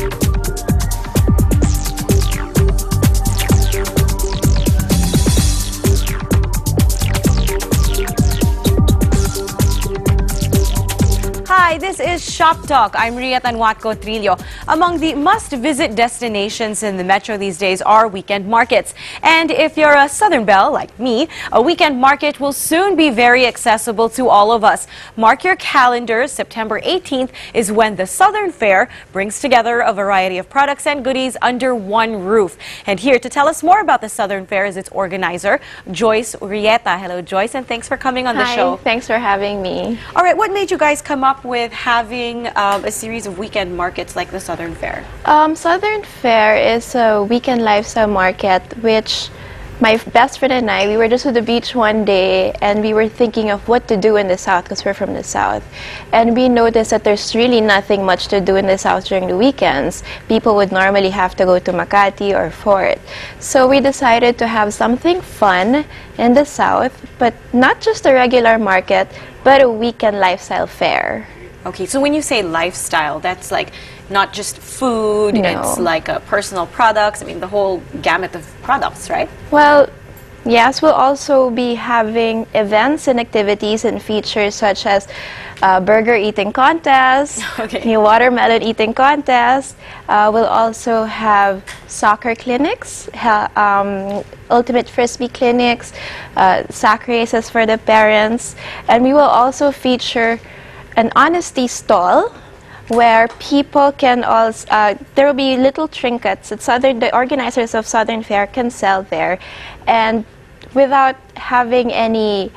Hi, this is Shop Talk. I'm Urieta and Trillo. Among the must-visit destinations in the metro these days are weekend markets. And if you're a Southern belle like me, a weekend market will soon be very accessible to all of us. Mark your calendars. September 18th is when the Southern Fair brings together a variety of products and goodies under one roof. And here to tell us more about the Southern Fair is its organizer, Joyce Urieta. Hello, Joyce, and thanks for coming on the show. Thanks for having me. All right, what made you guys come up with having a series of weekend markets like the Southern Fair? Southern Fair is a weekend lifestyle market which my best friend and I, we were just at the beach one day and we were thinking of what to do in the South because we're from the South. And we noticed that there's really nothing much to do in the South during the weekends. People would normally have to go to Makati or Fort. So we decided to have something fun in the South, but not just a regular market, but a weekend lifestyle fair. Okay, so when you say lifestyle, that's like not just food, No. it's like personal products, I mean the whole gamut of products, right? Well, yes, we'll also be having events and activities and features such as burger eating contest, Okay. watermelon eating contest. We'll also have soccer clinics, ultimate frisbee clinics, sack races for the parents, and we will also feature an honesty stall where people can also, there will be little trinkets that the organizers of Southern Fair can sell there, and without having any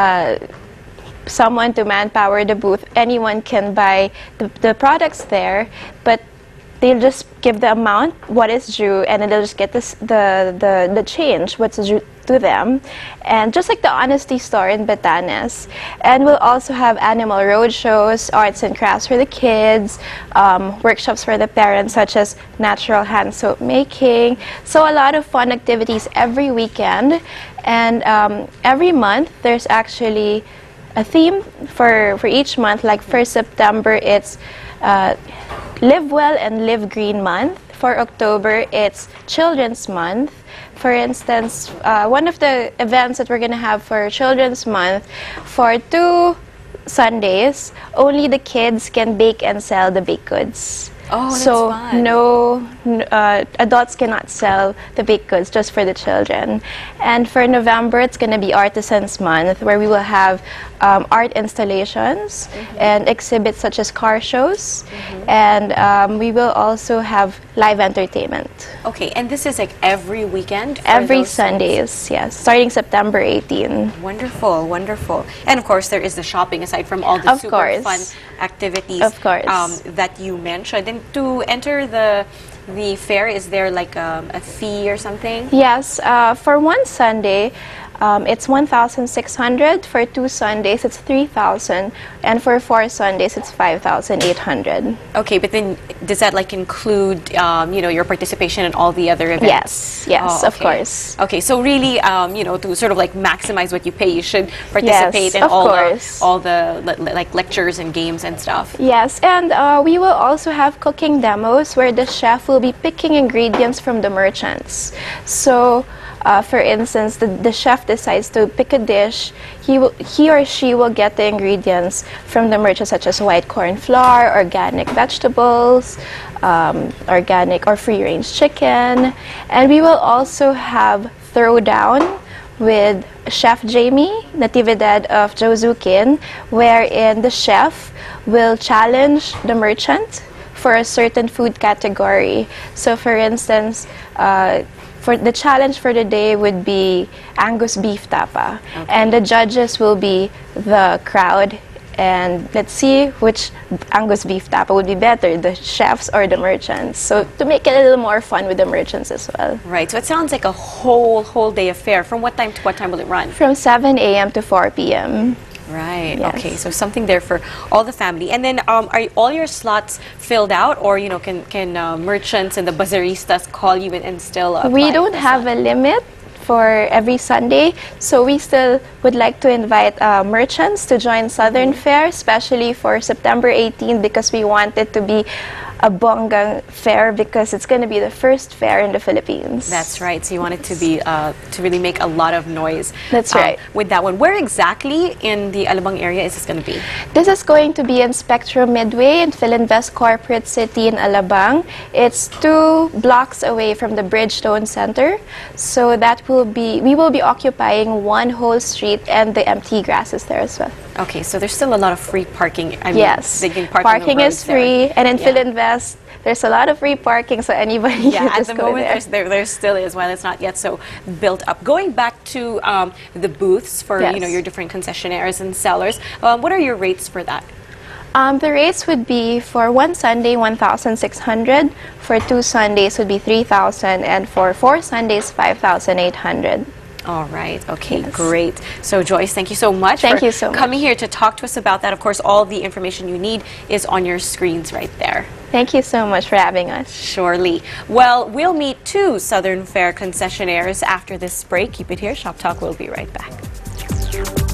someone to manpower the booth, anyone can buy the products there, but they'll just give the amount, what is due, and then they'll just get the change, what's due to them, and just like the Honesty store in Batanes. And we'll also have animal road shows, arts and crafts for the kids, workshops for the parents such as natural hand soap making. So a lot of fun activities every weekend, and every month there's actually a theme for each month. Like for September, it's Live Well and Live Green month. For October, it's Children's Month. For instance, one of the events that we're going to have for Children's Month, for 2 Sundays, only the kids can bake and sell the baked goods. Oh, that's so fun. no adults cannot sell the baked goods, just for the children. And for November, it's going to be Artisans Month, where we will have art installations and exhibits such as car shows, and we will also have live entertainment. Okay, and this is like every weekend? For Every those Sundays, yes, starting September 18. Wonderful, wonderful. And of course, there is the shopping, aside from all the Of super course. fun activities Of course. that you mentioned. And to enter the fair, is there like a fee or something? Yes, for one Sunday, it's 1,600. For 2 Sundays, it's 3,000, and for 4 Sundays, it's 5,800. Okay, but then does that like include your participation in all the other events? Yes, Oh, of okay. course. Okay, so really, to sort of like maximize what you pay, you should participate Yes, in of all course. the like lectures and games and stuff. Yes, and we will also have cooking demos where the chef will be picking ingredients from the merchants. So, for instance, the chef decides to pick a dish, he or she will get the ingredients from the merchants such as white corn flour, organic vegetables, organic or free-range chicken, and we will also have throwdown with Chef Jamie, Natividad of Jozukin, wherein the chef will challenge the merchant for a certain food category. So for instance, for the challenge for the day would be Angus beef tapa, and the judges will be the crowd, and let's see which Angus beef tapa would be better, the chefs or the merchants. So to make it a little more fun with the merchants as well. Right, so it sounds like a whole day affair. From what time to what time will it run? From 7 a.m. to 4 p.m. Right. Yes. Okay. So something there for all the family. And then, are all your slots filled out, or can merchants and the buzzeristas call you and still apply We don't for have slot? a limit for every Sunday, so we still would like to invite merchants to join Southern Fair, especially for September 18, because we want it to be a bonggang fair because it's going to be the first fair in the Philippines. That's right. So you want it to be to really make a lot of noise. That's right. With that one, where exactly in the Alabang area is this going to be? This is going to be in Spectrum Midway in Philinvest Corporate City in Alabang. It's 2 blocks away from the Bridgestone Center. So we will be occupying one whole street and the empty grasses there as well. Okay, so there's still a lot of free parking. I mean, yes, they can park parking is free, and in yeah. Philinvest, there's a lot of free parking, so anybody can at just the go moment there still is, while it's not yet so built up. Going back to the booths for Yes. your different concessionaires and sellers, what are your rates for that? The rates would be for one Sunday 1,600, for 2 Sundays would be 3,000, and for 4 Sundays 5,800. All right. Okay, Yes. great. So, Joyce, thank you so much Thank you for so much. coming here to talk to us about that. Of course, all the information you need is on your screens right there. Thank you so much for having us. Surely. Well, we'll meet 2 Southern Fair concessionaires after this break. Keep it here. Shop Talk will be right back.